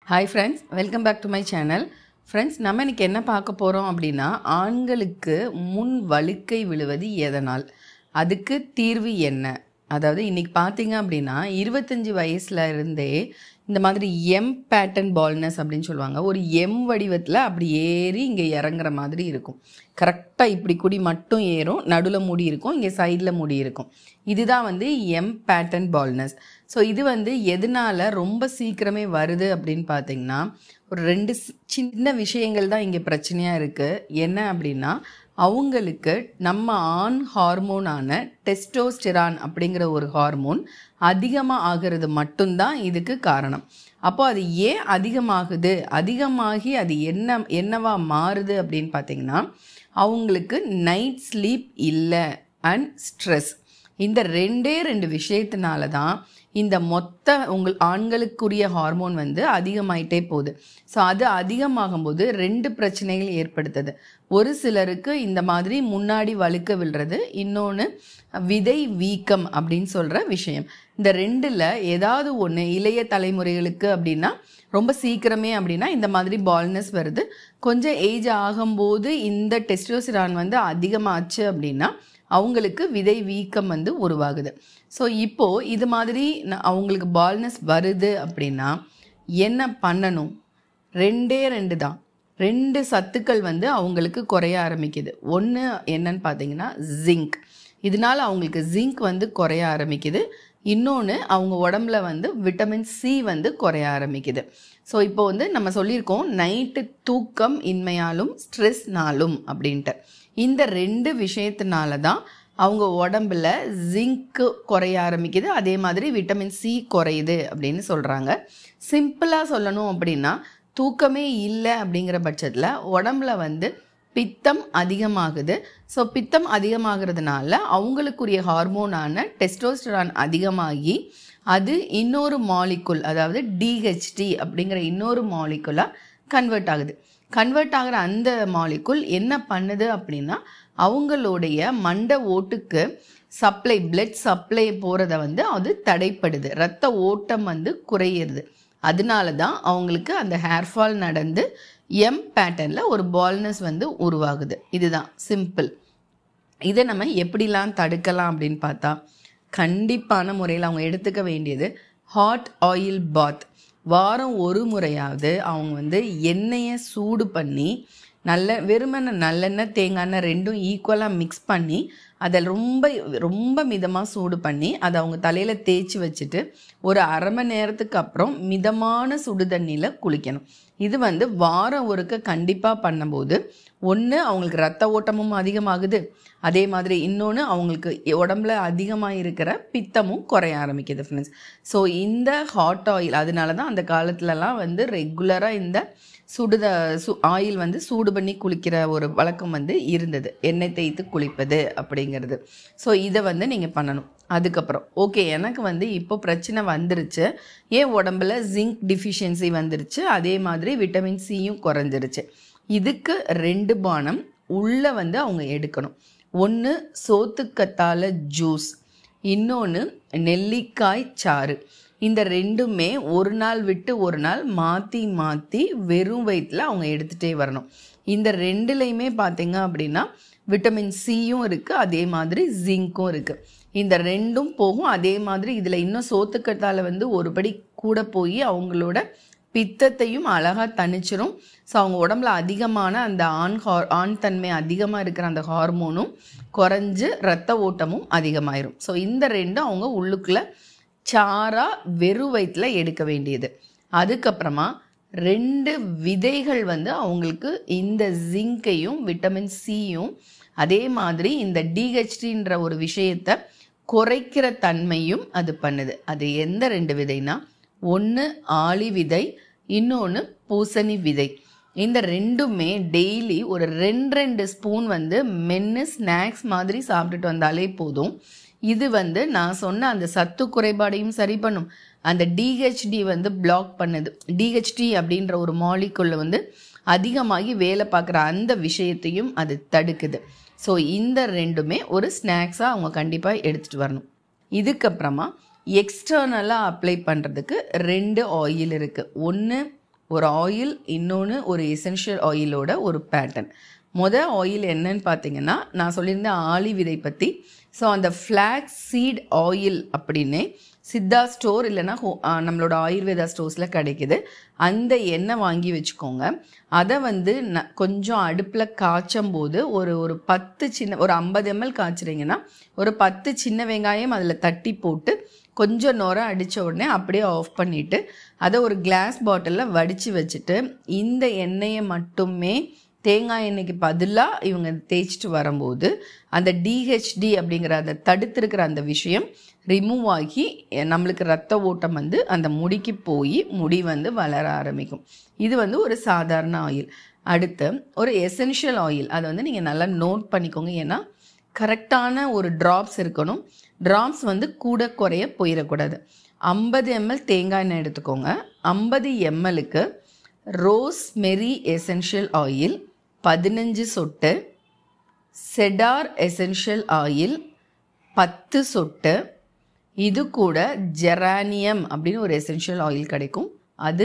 Hi friends, welcome back to my channel. Friends, நம்ம இன்னைக்கு என்ன பார்க்க போறோம் அப்படினா ஆண்களுக்கு முன் வழுக்கை விழுவது எதனால்? அதுக்கு தீர்வு என்ன? அதாவது இன்னைக்கு பாத்தீங்க அப்படினா 25 வயசுல இருந்தே இந்த மாதிரி எம் பேட்டர்ன் பால்ட்னஸ் அப்படினு சொல்வாங்க. ஒரு எம் வடிவத்துல அப்படி ஏறி இங்க இறங்குற மாதிரி இருக்கும். கரெக்ட்டா இப்படி குடி மட்டும் ஏறும், நடுவுல முடி இருக்கும், இங்க சைடுல முடி இருக்கும். இதுதான் வந்து எம் பேட்டர்ன் பால்ட்னஸ். ஸோ இது வந்து எதனால ரொம்ப சீக்கிரமே வருது அப்படின்னு பார்த்தீங்கன்னா ஒரு ரெண்டு சின்ன விஷயங்கள் தான் இங்கே பிரச்சனையாக இருக்குது. என்ன அப்படின்னா அவங்களுக்கு நம்ம ஆண் ஹார்மோனான டெஸ்டோஸ்டெரான் அப்படிங்கிற ஒரு ஹார்மோன் அதிகமாக ஆகிறது மட்டும்தான் இதுக்கு காரணம். அப்போ அது ஏன் அதிகமாகுது, அதிகமாகி அது என்னவா மாறுது அப்படின்னு பார்த்தீங்கன்னா அவங்களுக்கு நைட் ஸ்லீப் இல்லை அண்ட் ஸ்ட்ரெஸ். இந்த ரெண்டு விஷயத்தினால தான் இந்த மொத்த ஆண்களுக்குரிய ஹார்மோன் வந்து அதிகமாயிட்டே போகுது. ஸோ அது அதிகமாகும்போது ரெண்டு பிரச்சனைகள் ஏற்படுத்துது. ஒரு சிலருக்கு இந்த மாதிரி முன்னாடி வழுக்க விழுறது, இன்னொன்று விதை வீக்கம் அப்படின்னு சொல்கிற விஷயம். இந்த ரெண்டில் ஏதாவது ஒன்று இளைய தலைமுறைகளுக்கு அப்படின்னா ரொம்ப சீக்கிரமே அப்படின்னா இந்த மாதிரி பால்ட்னஸ் வருது. கொஞ்சம் ஏஜ் ஆகும்போது இந்த டெஸ்டோஸ்டெரான் வந்து அதிகமாச்சு அப்படின்னா அவங்களுக்கு விதை வீக்கம் வந்து உருவாகுது. ஸோ இப்போது இது மாதிரி அவங்களுக்கு பால்ட்னஸ் வருது அப்படின்னா என்ன பண்ணணும்? ரெண்டு தான். ரெண்டு சத்துக்கள் வந்து அவங்களுக்கு குறைய ஆரம்பிக்குது. ஒன்று என்னன்னு பார்த்தீங்கன்னா ஜிங்க். இதனால அவங்களுக்கு ஜிங்க் வந்து குறைய ஆரம்பிக்குது. இன்னொன்று அவங்க உடம்புல வந்து விட்டமின் சி வந்து குறைய ஆரம்பிக்குது. ஸோ இப்போ வந்து நம்ம சொல்லியிருக்கோம் நைட்டு தூக்கம் இன்மையாலும் ஸ்ட்ரெஸ்னாலும் அப்படின்ட்டு. இந்த ரெண்டு விஷயத்தினால தான் அவங்க உடம்புல ஜிங்க்கு குறைய ஆரம்பிக்குது, அதே மாதிரி விட்டமின் சி குறையுது அப்படின்னு சொல்கிறாங்க. சிம்பிளாக சொல்லணும் அப்படின்னா தூக்கமே இல்லை அப்படிங்கிற பட்சத்தில் உடம்புல வந்து பித்தம் அதிகமாகுது. ஸோ பித்தம் அதிகமாகிறதுனால அவங்களுக்குரிய ஹார்மோனான டெஸ்டோஸ்டெரான் அதிகமாகி அது இன்னொரு மாலிகுல், அதாவது டிஹெச்டி அப்படிங்கிற இன்னொரு மாலிகுலாக கன்வெர்ட் ஆகுது. கன்வெர்ட் ஆகிற அந்த மாலிகுல் என்ன பண்ணுது அப்படின்னா அவங்களுடைய மண்டை ஓட்டுக்கு சப்ளை, பிளட் சப்ளை போகிறத வந்து அது தடைப்படுது. ரத்த ஓட்டம் வந்து குறையிறது. அதனால தான் அவங்களுக்கு அந்த ஹேர்ஃபால் நடந்து எம் பேட்டர்னில் ஒரு பால்ட்னஸ் வந்து உருவாகுது. இதுதான் சிம்பிள். இதை நம்ம எப்படிலாம் தடுக்கலாம் அப்படின்னு பார்த்தா கண்டிப்பான முறையில் அவங்க எடுத்துக்க வேண்டியது ஹாட் ஆயில் பாத். வாரம் ஒரு முறையாவது அவங்க வந்து எண்ணெயை சூடு பண்ணி வெறுமனை நல்லெண்ணெய் தேங்காய் எண்ணெய் ரெண்டும் ஈக்குவலாக மிக்ஸ் பண்ணி அதை ரொம்ப ரொம்ப மிதமாக சூடு பண்ணி அதை அவங்க தலையில் தேய்ச்சி வச்சுட்டு ஒரு அரை மணி நேரத்துக்கு அப்புறம் மிதமான சுடு தண்ணியில் குளிக்கணும். இது வந்து வாரம் ஒருக்க கண்டிப்பாக பண்ணும்போது ஒன்று அவங்களுக்கு ரத்த ஓட்டமும் அதிகமாகுது, அதே மாதிரி இன்னொன்று அவங்களுக்கு உடம்புல அதிகமாக இருக்கிற பித்தமும் குறைய ஆரம்பிக்குது ஃப்ரெண்ட்ஸ். ஸோ இந்த ஹாட் ஆயில், அதனால தான் அந்த காலத்துலலாம் வந்து ரெகுலராக இந்த ஆயில் வந்து சூடு பண்ணி குளிக்கிற ஒரு வழக்கம் வந்து இருந்தது, எண்ணெய் தேய்த்து குளிப்பது அப்படிங்கிறது. ஸோ இதை வந்து நீங்கள் பண்ணணும். அதுக்கப்புறம் ஓகே எனக்கு வந்து இப்போ பிரச்சனை வந்துருச்சு, ஏன் உடம்புல ஜிங்க் டிஃபிஷியன்சி வந்துருச்சு, அதே மாதிரி விட்டமின் சியும் குறைஞ்சிருச்சு. இதுக்கு 2 பானம் உள்ளே வந்து அவங்க எடுக்கணும். ஒன்று சோத்துக்கத்தாழை ஜூஸ், இன்னொன்று நெல்லிக்காய் சாறு. இந்த ரெண்டுமே ஒரு நாள் விட்டு ஒரு நாள் மாற்றி மாற்றி வெறும் வயிற்றில் அவங்க எடுத்துகிட்டே வரணும். இந்த ரெண்டுலேயுமே பார்த்தீங்க அப்படின்னா விட்டமின் சியும் இருக்குது, அதே மாதிரி ஜிங்க்கும் இருக்குது. இந்த ரெண்டும் போகும். அதே மாதிரி இதில் இன்னும் சோத்துக்கத்தாழை வந்து ஒரு படி கூட போய் அவங்களோட பித்தத்தையும் அழகாக தணிச்சிரும். ஸோ அவங்க உடம்புல அதிகமான அந்த ஆண் தன்மை அதிகமாக இருக்கிற அந்த ஹார்மோனும் குறைஞ்சு ரத்த ஓட்டமும் அதிகமாயிரும். ஸோ இந்த ரெண்டும் அவங்க உள்ளுக்குள்ளே சாரா வெறும் வயிற்றில் எடுக்க வேண்டியது. அதுக்கப்புறமா 2 விதைகள் வந்து அவங்களுக்கு இந்த ஜிங்கையும் விட்டமின் சியும் அதே மாதிரி இந்த டிஹெச்டின்ற ஒரு விஷயத்தை குறைக்கிற தன்மையும் அது பண்ணுது. அது எந்த 2 விதைனா ஒன்று ஆளி விதை, இன்னொன்று பூசணி விதை. இந்த ரெண்டுமே டெய்லி ஒரு 2 ஸ்பூன் வந்து மென்று ஸ்நாக்ஸ் மாதிரி சாப்பிட்டுட்டு வந்தாலே போதும். இது வந்து நான் சொன்ன அந்த சத்து குறைபாடையும் சரி பண்ணும், அந்த டிஹெச்டி வந்து பிளாக் பண்ணுது. டிஹெச்டி அப்படின்ற ஒரு மாலிகுல் வந்து அதிகமாகி வேலை பார்க்குற அந்த விஷயத்தையும் அது தடுக்குது. ஸோ இந்த ரெண்டுமே ஒரு ஸ்நாக்ஸாக அவங்க கண்டிப்பாக எடுத்துகிட்டு வரணும். இதுக்கப்புறமா எக்ஸ்டர்னலாக அப்ளை பண்ணுறதுக்கு 2 ஆயில் இருக்குது. ஒன்று ஒரு ஆயில், இன்னொன்று ஒரு எசென்ஷியல் ஆயிலோட ஒரு பேட்டர்ன். ஆயில் என்னன்னு பார்த்தீங்கன்னா, நான் சொல்லியிருந்தேன் ஆளி விதை பற்றி. ஸோ அந்த ஃப்ளாக்ஸ் சீட் ஆயில் அப்படின்னு சித்தா ஸ்டோர் இல்லைன்னா நம்மளோட ஆயுர்வேதா ஸ்டோர்ஸில் கிடைக்குது. அந்த எண்ணெய் வாங்கி வச்சுக்கோங்க. அதை வந்து கொஞ்சம் அடுப்பில் காய்ச்சும் போது ஒரு 50 ml காய்ச்சுறீங்கன்னா ஒரு 10 சின்ன வெங்காயம் அதில் தட்டி போட்டு கொஞ்சம் நுர அடித்த உடனே அப்படியே ஆஃப் பண்ணிவிட்டு அதை ஒரு கிளாஸ் பாட்டிலில் வடித்து வச்சுட்டு இந்த எண்ணெயை மட்டுமே தேங்காய் எண்ணெய்க்கு பதிலாக இவங்க தேய்ச்சிட்டு வரும்போது அந்த டிஹெச்டி அப்படிங்கிற அந்த தடுத்திருக்கிற அந்த விஷயம் ரிமூவ் ஆகி நம்மளுக்கு ரத்த ஓட்டம் வந்து அந்த முடிக்கு போய் முடி வந்து வளர ஆரம்பிக்கும். இது வந்து ஒரு சாதாரண ஆயில். அடுத்து ஒரு எசென்ஷியல் ஆயில், அதை வந்து நீங்கள் நல்லா நோட் பண்ணிக்கோங்க. ஏன்னா கரெக்டான ஒரு ட்ராப்ஸ் இருக்கணும். ட்ராப்ஸ் வந்து கூட குறைய போயிடக்கூடாது. 50 ml தேங்காய் எண்ணெய் எடுத்துக்கோங்க. 50 mlக்கு ரோஸ்மெரி எசென்ஷியல் ஆயில் 15 சொட்டு, செடார் எசென்ஷியல் ஆயில் 10 சொட்டு, இது கூட ஜெரானியம் அப்படின்னு ஒரு எசென்ஷியல் ஆயில் கிடைக்கும், அது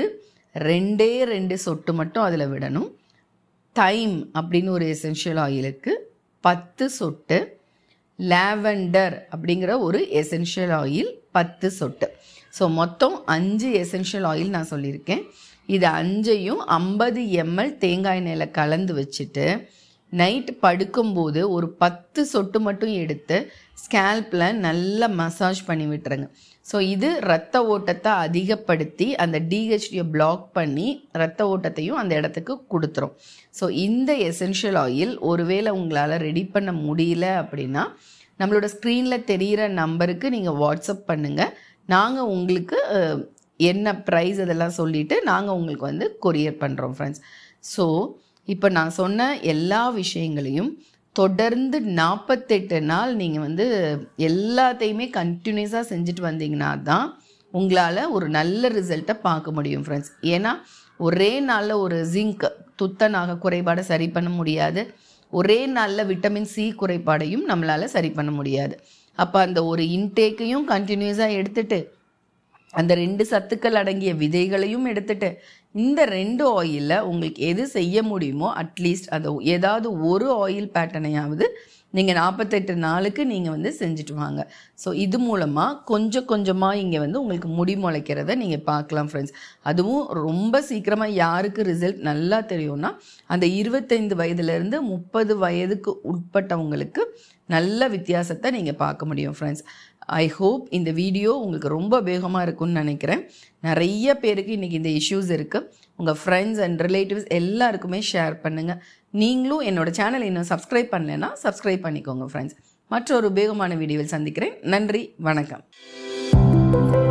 2 சொட்டு மட்டும் அதில் விடணும். தைம் அப்படின்னு ஒரு எசென்ஷியல் ஆயிலுக்கு 10 சொட்டு, லாவெண்டர் அப்படிங்கிற ஒரு எசென்ஷியல் ஆயில் 10 சொட்டு. ஸோ மொத்தம் 5 எசென்ஷியல் ஆயில் நான் சொல்லியிருக்கேன். இது 5ஐயும் 50 ml தேங்காய் எண்ணெயில் கலந்து வச்சுட்டு நைட் படுக்கும்போது ஒரு 10 சொட்டு மட்டும் எடுத்து ஸ்கேல்பில் நல்லா மசாஜ் பண்ணி விட்டுருங்க. ஸோ இது ரத்த ஓட்டத்தை அதிகப்படுத்தி அந்த டிஹெச்டியை பிளாக் பண்ணி ரத்த ஓட்டத்தையும் அந்த இடத்துக்கு கொடுத்துரும். ஸோ இந்த எசென்ஷியல் ஆயில் ஒருவேளை உங்களால் ரெடி பண்ண முடியல அப்படின்னா நம்மளோட ஸ்க்ரீனில் தெரிகிற நம்பருக்கு நீங்கள் வாட்ஸ்அப் பண்ணுங்கள். நாங்கள் உங்களுக்கு என்ன ப்ரைஸ் அதெல்லாம் சொல்லிவிட்டு நாங்கள் உங்களுக்கு வந்து கொரியர் பண்ணுறோம் ஃப்ரெண்ட்ஸ். ஸோ இப்போ நான் சொன்ன எல்லா விஷயங்களையும் தொடர்ந்து 48 நாள் நீங்கள் வந்து எல்லாத்தையுமே கண்டினியூஸாக செஞ்சுட்டு வந்தீங்கன்னா தான் உங்களால் ஒரு நல்ல ரிசல்ட்டை பார்க்க முடியும் ஃப்ரெண்ட்ஸ். ஏன்னா ஒரே நாளில் ஒரு ஜிங்க் துத்தநாக குறைபாடை சரி பண்ண முடியாது, ஒரே நாளில் விட்டமின் சி குறைபாடையும் நம்மளால் சரி பண்ண முடியாது. அப்போ அந்த ஒரு இன்டேக்கையும் கண்டினியூஸாக எடுத்துகிட்டு அந்த 2 சத்துக்கள் அடங்கிய விதைகளையும் எடுத்துட்டு இந்த 2 ஆயிலில் உங்களுக்கு எது செய்ய முடியுமோ அட்லீஸ்ட் அந்த ஏதாவது ஒரு ஆயில் பேட்டர்னையாவது நீங்கள் 48 நாளுக்கு நீங்கள் வந்து செஞ்சுட்டு வாங்க. ஸோ இது மூலமாக கொஞ்சம் கொஞ்சமாக இங்கே வந்து உங்களுக்கு முடி முளைக்கிறத நீங்கள் பார்க்கலாம் ஃப்ரெண்ட்ஸ். அதுவும் ரொம்ப சீக்கிரமாக யாருக்கு ரிசல்ட் நல்லா தெரியும்னா அந்த 25 வயதுலேருந்து 30 வயதுக்கு உட்பட்டவங்களுக்கு நல்ல வித்தியாசத்தை நீங்கள் பார்க்க முடியும் ஃப்ரெண்ட்ஸ். ஐ ஹோப் இந்த வீடியோ உங்களுக்கு ரொம்ப உபயோகமாக இருக்கும்னு நினைக்கிறேன். நிறைய பேருக்கு இன்றைக்கி இந்த இஷ்யூஸ் இருக்குது. உங்கள் ஃப்ரெண்ட்ஸ் அண்ட் ரிலேட்டிவ்ஸ் எல்லாருக்குமே ஷேர் பண்ணுங்கள். நீங்களும் என்னோடய சேனலை இன்னும் சப்ஸ்கிரைப் பண்ணலைன்னா சப்ஸ்கிரைப் பண்ணிக்கோங்க ஃப்ரெண்ட்ஸ். மற்றொரு உபயோகமான வீடியோவில் சந்திக்கிறேன். நன்றி, வணக்கம்.